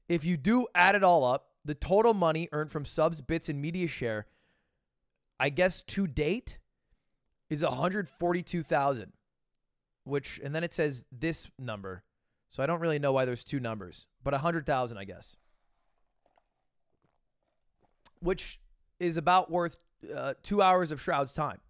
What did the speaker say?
if you do add it all up, the total money earned from subs, bits, and media share, I guess to date, is 142,000. And then it says this number. So I don't really know why there's two numbers, but 100,000, I guess. Which is about worth 2 hours of Shroud's time.